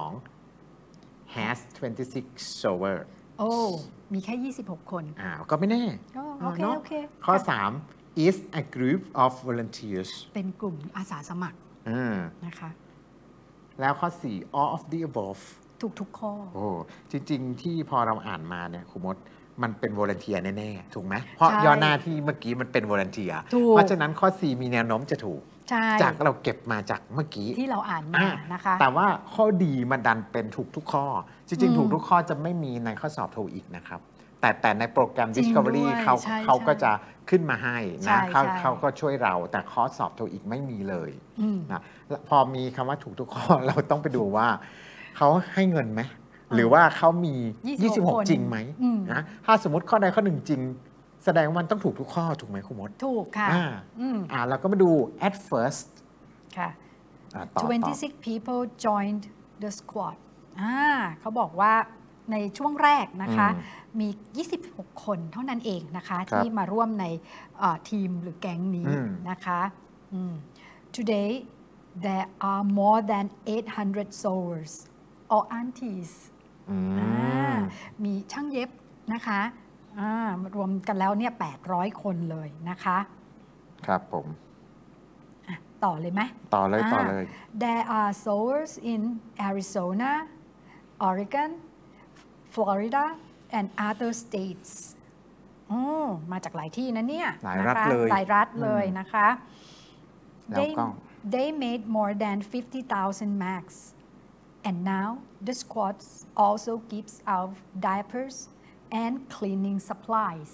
has twenty-six sewer โอ้มีแค่ยี่สิบหกคนอ่าก็ไม่แน่โอเคโอเคข้อสาม is a group of volunteers เป็นกลุ่มอาสาสมัครนะคะแล้วข้อสี่ all of the above ทุกทุกข้อโอ้จริงๆที่พอเราอ่านมาเนี่ยครูมดมันเป็น volunteer แน่ๆถูกไหมเพราะย่อหน้าที่เมื่อกี้มันเป็น volunteer เพราะฉะนั้นข้อสี่มีแนวโน้มจะถูกจากเราเก็บมาจากเมื่อกี้ที่เราอ่านมานะคะแต่ว่าข้อดีมันดันเป็นถูกทุกข้อจริงๆถูกทุกข้อจะไม่มีในข้อสอบโทอีกนะครับแต่แต่ในโปรแกรม Discovery เขาเขาก็จะขึ้นมาให้นะเขาเขาก็ช่วยเราแต่ข้อสอบโทอีกไม่มีเลยนะพอมีคำว่าถูกทุกข้อเราต้องไปดูว่าเขาให้เงินไหมหรือว่าเขามียี่สิบหกจริงไหมนะถ้าสมมติข้อใดข้อหนึ่งจริงแสดงว่ามันต้องถูกทุกข้อถูกไหมคุณมดถูกค่ะอ่าอ่าเราก็มาดู at first ค่ะ twenty-six people joined the squad อ่าเขาบอกว่าในช่วงแรกนะคะมียี่สิบหกคนเท่านั้นเองนะคะที่มาร่วมในทีมหรือแก๊งนี้นะคะ Today there are more than eight hundred sewers or aunties มีช่างเย็บนะคะรวมกันแล้วเนี่ยแปดร้อยคนเลยนะคะครับผมต่อเลยไหมต่อเลยต่อเลย There are sewers in Arizona Oregon Florida and other states มาจากหลายที่นะเนี่ยหลายรัฐเลยหลายรัฐเลยนะคะ They they made more than fifty thousand masks and now the squad also gives out diapers and cleaning supplies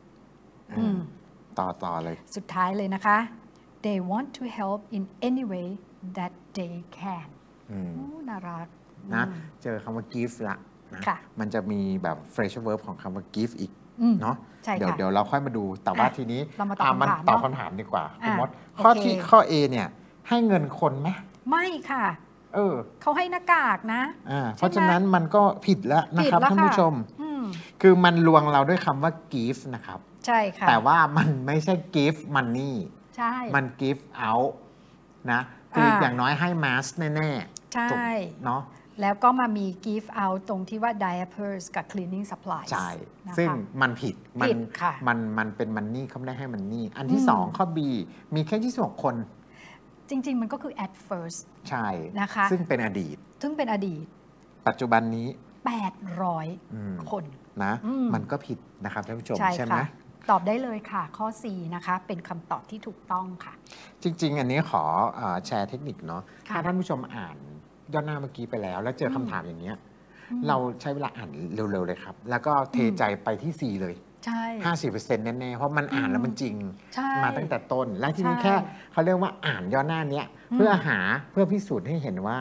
ต่อต่อเลยสุดท้ายเลยนะคะ They want to help in any way that they can น่ารักนะเจอคำว่า give ละนะมันจะมีแบบ fresh verb ของคำว่า give อีกเนาะเดี๋ยวเดี๋ยวเราค่อยมาดูแต่ว่าทีนี้มันตอบคำถามดีกว่าคุณมดข้อที่ข้อ A เนี่ยให้เงินคนไหมไม่ค่ะเออเขาให้หน้ากากนะอ่าเพราะฉะนั้นมันก็ผิดแล้วนะครับท่านผู้ชมคือมันลวงเราด้วยคำว่า give นะครับใช่ค่ะแต่ว่ามันไม่ใช่ give money ใช่มัน give out นะคืออย่างน้อยให้ mask แน่ๆใช่เนาะแล้วก็มามี give out ตรงที่ว่า diapers กับ cleaning supplies ใช่ซึ่งมันผิดมันมันมันเป็น money เขาไม่ได้ให้ money อันที่สองข้อ B มีแค่ยี่สิบหกคนจริงๆมันก็คือ at first ใช่นะคะซึ่งเป็นอดีตซึ่งเป็นอดีตปัจจุบันนี้แปดร้อยคนนะมันก็ผิดนะครับท่านผู้ชมใช่ไหมตอบได้เลยค่ะข้อ สี่นะคะเป็นคำตอบที่ถูกต้องค่ะจริงๆอันนี้ขอแชร์เทคนิคเนาะถ้าท่านผู้ชมอ่านย่อหน้าเมื่อกี้ไปแล้วแล้วเจอคำถามอย่างเงี้ยเราใช้เวลาอ่านเร็วๆเลยครับแล้วก็เทใจไปที่ C เลยใช่ห้าสิบเปอร์เซ็นต์ แน่ๆเพราะมันอ่านแล้วมันจริงมาตั้งแต่ต้นและที่นี้แค่เขาเรียกว่าอ่านย่อหน้าเนี้ยเพื่อหาเพื่อพิสูจน์ให้เห็นว่า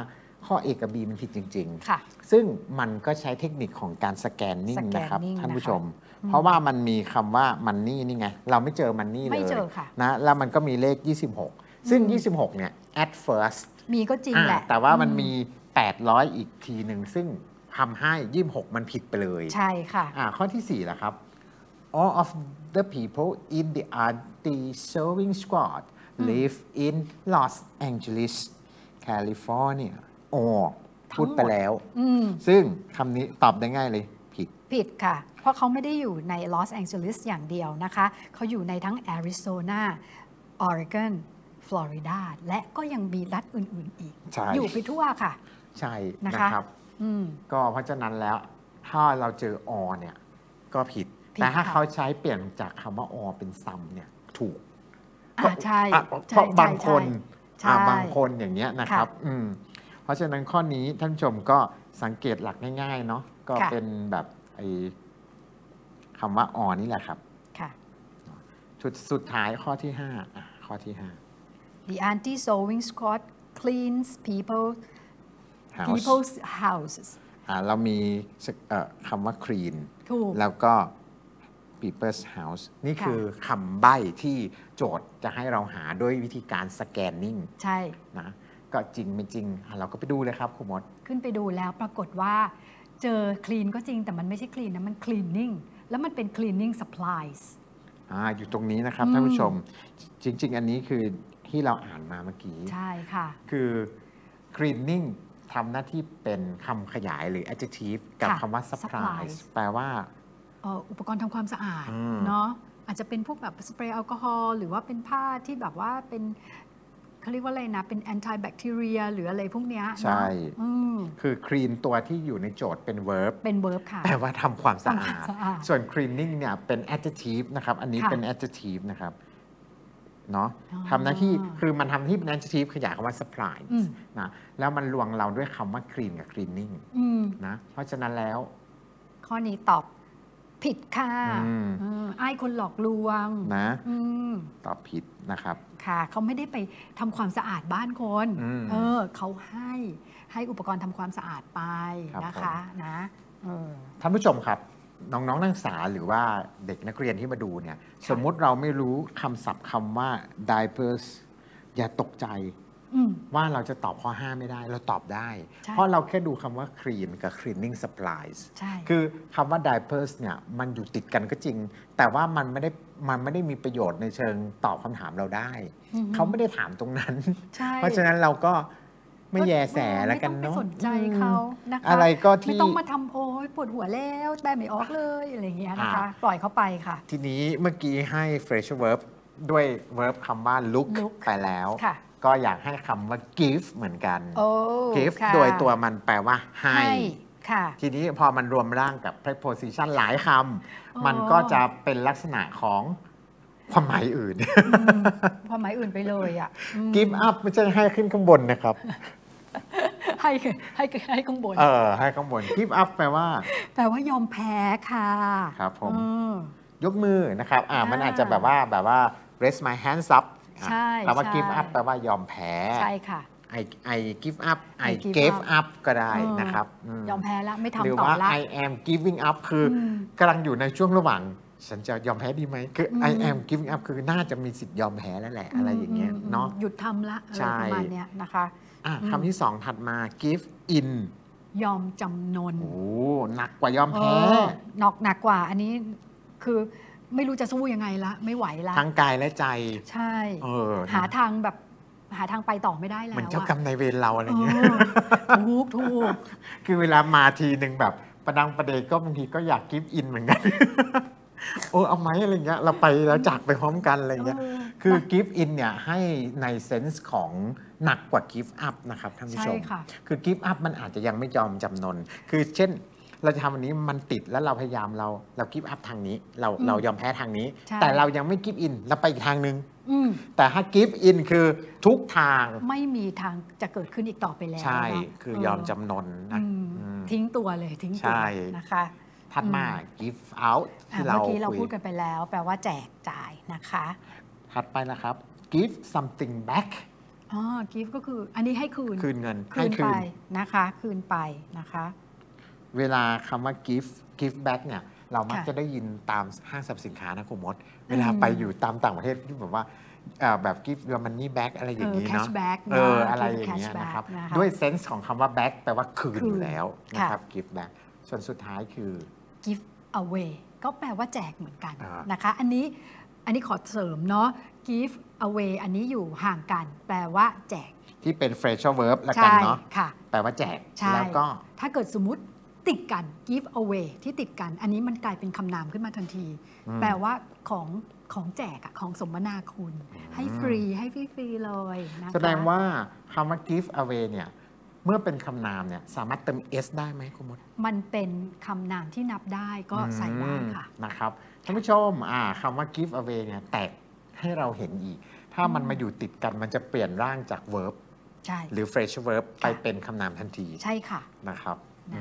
ข้อ A กับ B มันผิดจริงๆ ค่ะซึ่งมันก็ใช้เทคนิคของการสแกนนิ่งนะครับ Scanning ท่านผู้ชมนะคะเพราะว่ามันมีคำว่ามันนี่นี่ไง เราไม่เจอมันนี่เลยไม่เจอค่ะนะแล้วมันก็มีเลข ยี่สิบหก ซึ่ง ยี่สิบหก เนี่ย at first มีก็จริงแหละแต่ว่ามันมี แปดร้อย อีกทีหนึ่งซึ่งทำให้ ยี่สิบหก มันผิดไปเลยใช่ค่ะข้อที่สี่ล่ะครับ all of the people in the anti-sewing squad live in Los Angeles California อ๋อพูดไปแล้ว ซึ่งคำนี้ตอบได้ง่ายเลยผิดผิดค่ะ เพราะเขาไม่ได้อยู่ในลอสแองเจลิสอย่างเดียวนะคะ เขาอยู่ในทั้งแอริโซนาออริกอนฟลอริดาและก็ยังมีรัฐอื่น ๆ อีก อยู่ไปทั่วค่ะใช่นะคะนะครับก็เพราะฉะนั้นแล้วถ้าเราเจออเนี่ยก็ผิด แต่ถ้าเขาใช้เปลี่ยนจากคำว่าอเป็นซัมเนี่ยถูกอ่าใช่เพราะบางคนใช่บางคนอย่างเงี้ยนะครับอืมเพราะฉะนั้นข้อนี้ท่านผู้ชมก็สังเกตหลักง่ายๆเนาะก็เป็นแบบไอ้คำว่าอนี่แหละครับค่ะชุดสุดท้ายข้อที่ห้าข้อที่ห้า The anti-sewing squad cleans people people's houses อ่าเรามีคำว่า clean ถูกแล้วก็ people's house นี่คือคำใบ้ที่โจทย์จะให้เราหาด้วยวิธีการ scanning ใช่นะก็จริงไม่จริงเราก็ไปดูเลยครับคุณมดขึ้นไปดูแล้วปรากฏว่าเจอ clean ก็จริงแต่มันไม่ใช่ clean นะมัน cleaning แล้วมันเป็น cleaning supplies อ่าอยู่ตรงนี้นะครับท่านผู้ชมจริงๆอันนี้คือที่เราอ่านมาเมื่อกี้ใช่ค่ะคือ cleaning ทำหน้าที่เป็นคำขยายหรือ adjective กับคำว่า supplies แปลว่าอุปกรณ์ทำความสะอาดเนาะอาจจะเป็นพวกแบบสเปรย์แอลกอฮอล์หรือว่าเป็นผ้าที่แบบว่าเป็นเขาเรียกว่าอะไรนะเป็น anti bacteria หรืออะไรพวกเนี้ยใช่คือ clean ตัวที่อยู่ในโจทย์เป็น verb เป็น verb ค่ะแปลว่าทำความสะอาดส่วน cleaning เนี่ยเป็น adjective นะครับอันนี้เป็น adjective นะครับเนาะทำหน้าที่คือมันทำที่เป็น adjective ขยายคำว่า supply นะแล้วมันลวงเราด้วยคำว่า clean กับ cleaning นะเพราะฉะนั้นแล้วข้อนี้ตอบผิดค่ะไอ้คนหลอกลวงนะตอบผิดนะครับค่ะเขาไม่ได้ไปทำความสะอาดบ้านคนเออเขาให้ให้อุปกรณ์ทำความสะอาดไปนะคะนะท่านผู้ชมครับน้องๆนักศึกษาหรือว่าเด็กนักเรียนที่มาดูเนี่ยสมมุติเราไม่รู้คำศัพท์คำว่า diapers อย่าตกใจว่าเราจะตอบข้อห้าไม่ได้เราตอบได้เพราะเราแค่ดูคำว่า clean กับ cleaning supplies คือคำว่า diapers เนี่ยมันอยู่ติดกันก็จริงแต่ว่ามันไม่ได้มันไม่ได้มีประโยชน์ในเชิงตอบคำถามเราได้เขาไม่ได้ถามตรงนั้นเพราะฉะนั้นเราก็ไม่แยแสแล้วกันเนาะไม่ต้องไปสนใจเขานะคะอะไรก็ที่ไม่ต้องมาทำโอ้ยปวดหัวแล้วแปลไม่ออกเลยอะไรอย่างเงี้ยนะคะปล่อยเขาไปค่ะทีนี้เมื่อกี้ให้ phrasal verb ด้วย verb คำว่า look ไปแล้วก็อยากให้คำว่า give เหมือนกัน give โดยตัวมันแปลว่าให้ทีนี้พอมันรวมร่างกับ preposition หลายคำมันก็จะเป็นลักษณะของความหมายอื่นความหมายอื่นไปเลยอ่ะ give up ไม่ใช่ให้ขึ้นข้างบนนะครับให้ให้ให้ข้างบนเออให้ข้างบน give up แปลว่าแปลว่ายอมแพ้ค่ะครับผมยกมือนะครับอ่ามันอาจจะแบบว่าแบบว่า raise my hands up ใช่แปลว่า give up แปลว่ายอมแพ้ใช่ค่ะ I I give up I gave up ก็ได้นะครับยอมแพ้แล้วไม่ทำต่อละหรือว่า I am giving up คือกำลังอยู่ในช่วงระหว่างฉันจะยอมแพ้ดีไหมคือ I am giving up คือน่าจะมีสิทธิ์ยอมแพ้แล้วแหละอะไรอย่างเงี้ยเนาะหยุดทำละอะไรประมาณเนี้ยนะคะคำที่สองถัดมา give in ยอมจำนนโอ้หนักกว่ายอมแพ้หนักหนักกว่าอันนี้คือไม่รู้จะสู้ยังไงละไม่ไหวละทั้งกายและใจใช่หาทางแบบหาทางไปต่อไม่ได้แล้วมันเจ้ากรรมนายเวรเราอะไรเงี้ยถูกถูกคือเวลามาทีหนึ่งแบบประดังประเดก็บางทีก็อยากกิฟต์อินเหมือนกันโอ้เอาไหมอะไรเงี้ยเราไปแล้วจากไปพร้อมกันอะไรเงี้ยคือกิฟต์อินเนี่ยให้ในเซนส์ของหนักกว่ากิฟต์อัพนะครับท่านผู้ชมคือกิฟต์อัพมันอาจจะยังไม่ยอมจำนนคือเช่นเราจะทำอันนี้มันติดแล้วเราพยายามเราเรากิฟต์อัพทางนี้เราเรายอมแพ้ทางนี้แต่เรายังไม่กิฟต์อินเราไปอีกทางนึงแต่ถ้ากิฟต์อินคือทุกทางไม่มีทางจะเกิดขึ้นอีกต่อไปแล้วใช่คือยอมจำนนนะทิ้งตัวเลยทิ้งตัวนะคะถัดมา give out ที่เราเมื่อกี้เราพูดกันไปแล้วแปลว่าแจกจ่ายนะคะถัดไปนะครับ give something back อ๋อ give ก็คืออันนี้ให้คืนคืนเงินคืนไปนะคะคืนไปนะคะเวลาคำว่า give give back เนี่ยเรามักจะได้ยินตามห้างสรรพสินค้านะคุณมดเวลาไปอยู่ตามต่างประเทศที่แบบว่าแบบ give your money back อะไรอย่างนี้เนาะเอออะไรอย่างเงี้ยนะครับด้วยเซนส์ของคำว่า back แปลว่าคืนอยู่แล้วนะครับ give back ส่วนสุดท้ายคือ give away ก็แปลว่าแจกเหมือนกันนะคะอันนี้อันนี้ขอเสริมเนาะ give away อันนี้อยู่ห่างกันแปลว่าแจกที่เป็น phrasal verb ละกันเนาะแปลว่าแจกแล้วก็ถ้าเกิดสมมุติติดกัน give away ที่ติดกันอันนี้มันกลายเป็นคำนามขึ้นมาทันทีแปลว่าของของแจกอะของสมนาคุณให้ฟรีให้ฟรีๆเลยนะคะแสดงว่าคำว่า give away เนี่ยเมื่อเป็นคำนามเนี่ยสามารถเติม s ได้ไหมคุณมดมันเป็นคำนามที่นับได้ก็ใส่ได้ค่ะนะครับท่านผู้ชมคำว่า give away เนี่ยแตกให้เราเห็นอีกถ้ามันมาอยู่ติดกันมันจะเปลี่ยนร่างจาก verb หรือ phrasal verb ไปเป็นคำนามทันทีใช่ค่ะนะครับ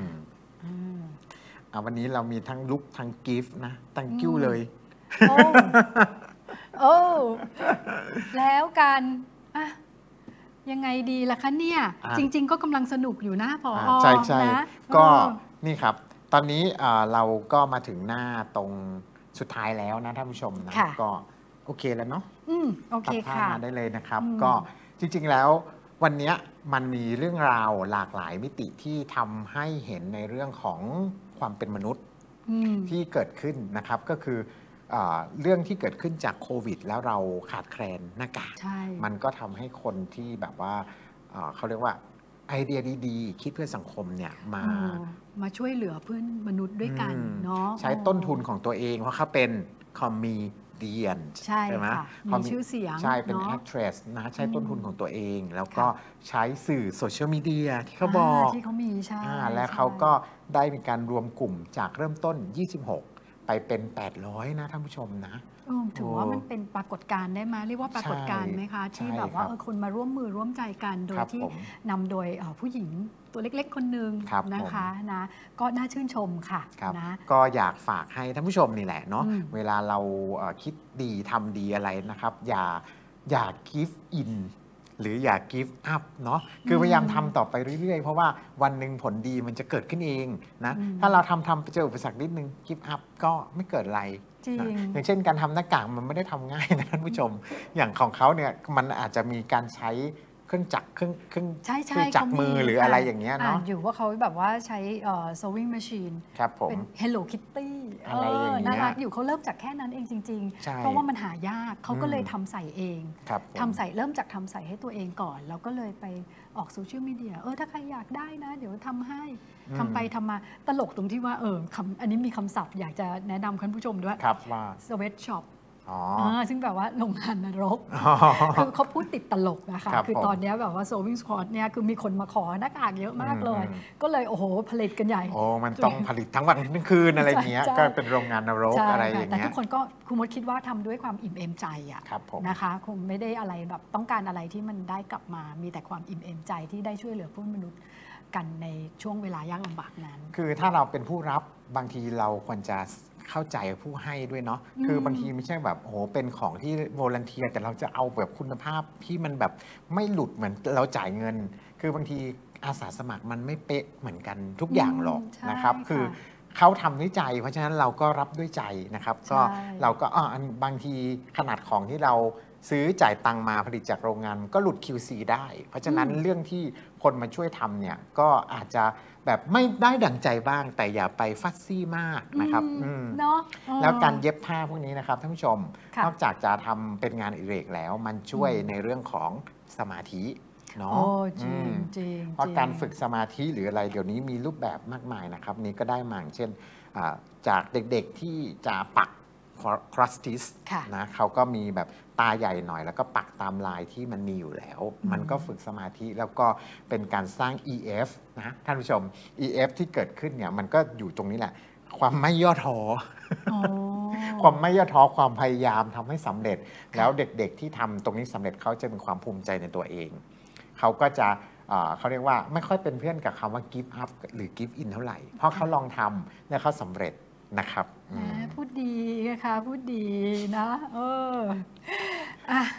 วันนี้เรามีทั้งลุกทั้ง give นะ thank you เลยโอ้โอ้แล้วกันอ่ะยังไงดีล่ะคะเนี่ยจริงๆก็กำลังสนุกอยู่นะพอใช่ใช่ก็นี่ครับตอนนี้เราก็มาถึงหน้าตรงสุดท้ายแล้วนะท่านผู้ชมนะก็โอเคแล้วเนาะอืมโอเคค่ะมาได้เลยนะครับก็จริงๆแล้ววันนี้มันมีเรื่องราวหลากหลายมิติที่ทำให้เห็นในเรื่องของความเป็นมนุษย์ที่เกิดขึ้นนะครับก็คือเรื่องที่เกิดขึ้นจากโควิดแล้วเราขาดแคลนหน้ากากมันก็ทำให้คนที่แบบว่าเขาเรียกว่าไอเดียดีๆคิดเพื่อสังคมเนี่ยมามาช่วยเหลือเพื่อนมนุษย์ด้วยกันเนาะใช้ต้นทุนของตัวเองเพราะเขาเป็นคอมมีเดียนใช่ไหมมีชื่อเสียงใช่เป็น actress นะใช้ต้นทุนของตัวเอง แล้วก็ใช้สื่อโซเชียลมีเดียที่เขาบอกที่เขามีใช่และเขาก็ได้มีการรวมกลุ่มจากเริ่มต้นยี่สิบหกไปเป็นแปดร้อยนะท่านผู้ชมนะถือว่ามันเป็นปรากฏการณ์ได้ไหมเรียกว่าปรากฏการณ์ไหมคะที่แบบว่าคนมาร่วมมือร่วมใจกันโดยที่นำโดยผู้หญิงตัวเล็กๆคนหนึ่งนะคะนะก็น่าชื่นชมค่ะนะก็อยากฝากให้ท่านผู้ชมนี่แหละเนาะเวลาเราคิดดีทำดีอะไรนะครับอย่าอย่า give in หรืออย่า give up เนาะคือพยายามทำต่อไปเรื่อยๆเพราะว่าวันหนึ่งผลดีมันจะเกิดขึ้นเองนะถ้าเราทำทำไปเจออุปสรรคนิดนึง give up ก็ไม่เกิดอะไรอย่างเช่นการทำหน้ากากมันไม่ได้ทำง่ายนะท่านผู้ชมอย่างของเขาเนี่ยมันอาจจะมีการใช้เครื่องจักรเครื่องเครื่องจักรมือหรืออะไรอย่างเงี้ยเนาะอยู่ว่าเขาแบบว่าใช้ sewing machine เป็น Hello Kitty อะไรอย่างเงี้ยน่ารักอยู่เขาเริ่มจากแค่นั้นเองจริงๆเพราะว่ามันหายากเขาก็เลยทำใส่เองทำใส่เริ่มจากทำใส่ให้ตัวเองก่อนแล้วก็เลยไปออกโซเชียลมีเดียเออถ้าใครอยากได้นะเดี๋ยวทำให้ทำไปทำมาตลกตรงที่ว่าเอออันนี้มีคำศัพท์อยากจะแนะนำคุณผู้ชมด้วยครับว่า sweat shop ซึ่งแบบว่าโรงงานนรกคือเขาพูดติดตลกนะคะคือตอนนี้แบบว่า sewing squad เนี่ยคือมีคนมาขอหน้ากากเยอะมากเลยก็เลยโอ้โหผลิตกันใหญ่โอ้มันต้องผลิตทั้งวันทั้งคืนอะไรเงี้ยก็เป็นโรงงานนรกอะไรอย่างเงี้ยแต่ทุกคนก็คุณมดคิดว่าทำด้วยความอิ่มเอมใจอะนะคะคงไม่ได้อะไรแบบต้องการอะไรที่มันได้กลับมามีแต่ความอิ่มเอมใจที่ได้ช่วยเหลือเพื่อนมนุษย์กันในช่วงเวลายากลำบากนั้นคือถ้าเราเป็นผู้รับบางทีเราควรจะเข้าใจผู้ให้ด้วยเนาะคือบางทีไม่ใช่แบบโหเป็นของที่วอลันเทียร์แต่เราจะเอาแบบคุณภาพที่มันแบบไม่หลุดเหมือนเราจ่ายเงินคือบางทีอาสาสมัครมันไม่เป๊ะเหมือนกันทุกอย่างหรอกนะครับคือเขาทำด้วยใจเพราะฉะนั้นเราก็รับด้วยใจนะครับก็เราก็อ๋อบางทีขนาดของที่เราซื้อจ่ายตังมาผลิตจากโรงงานก็หลุด คิว ซี ได้เพราะฉะนั้นเรื่องที่คนมาช่วยทำเนี่ยก็อาจจะแบบไม่ได้ดั่งใจบ้างแต่อย่าไปฟัดซี่มากนะครับเนาะแล้วการเย็บผ้าพวกนี้นะครับท่านผู้ชมนอกจากจะทำเป็นงานอดิเรกแล้วมันช่วยในเรื่องของสมาธิเนาะเพราะการฝึกสมาธิหรืออะไรเดี๋ยวนี้มีรูปแบบมากมายนะครับนี้ก็ได้มาเช่นจากเด็กๆที่จะปักครอสติสนะเขาก็มีแบบตาใหญ่หน่อยแล้วก็ปักตามลายที่มันมีอยู่แล้วมันก็ฝึกสมาธิแล้วก็เป็นการสร้าง อี เอฟ นะท่านผู้ชม อี เอฟ ที่เกิดขึ้นเนี่ยมันก็อยู่ตรงนี้แหละความไม่ย่อท้อ ความไม่ย่อท้อความพยายามทำให้สำเร็จแล้วเด็กๆที่ทำตรงนี้สำเร็จเขาจะมีความภูมิใจในตัวเองเขาก็จะเขาเรียกว่าไม่ค่อยเป็นเพื่อนกับคำว่า give up หรือ give in เท่าไหร่เพราะเขาลองทำและเขาสำเร็จนะครับพูดดีนะคะพูดดีนะเอออ่ะ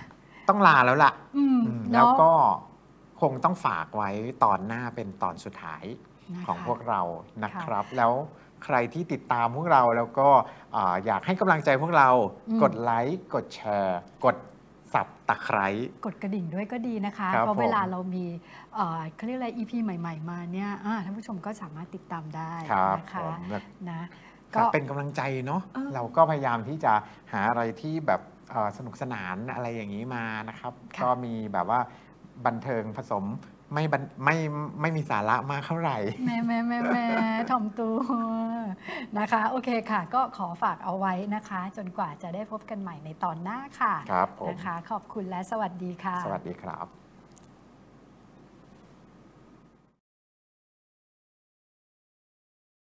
ต้องลาแล้วล่ะอืมแล้วก็คงต้องฝากไว้ตอนหน้าเป็นตอนสุดท้ายของพวกเรานะครับแล้วใครที่ติดตามพวกเราแล้วก็อยากให้กำลังใจพวกเรากดไลค์กดแชร์กดสับตะไคร้กดกระดิ่งด้วยก็ดีนะคะเพราะเวลาเรามีเขาเรียกอะไร อี พี ใหม่ๆมาเนี่ยท่านผู้ชมก็สามารถติดตามได้นะคะนะก็เป็นกำลังใจเนาะเราก็พยายามที่จะหาอะไรที่แบบสนุกสนานอะไรอย่างนี้มานะครับก็มีแบบว่าบันเทิงผสมไม่ไม่ไม่มีสาระมากเท่าไหร่แม่แม่แม่แม่ถ่อมตัวนะคะโอเคค่ะก็ขอฝากเอาไว้นะคะจนกว่าจะได้พบกันใหม่ในตอนหน้าค่ะครับผมนะคะขอบคุณและสวัสดีค่ะสวัสดีครับ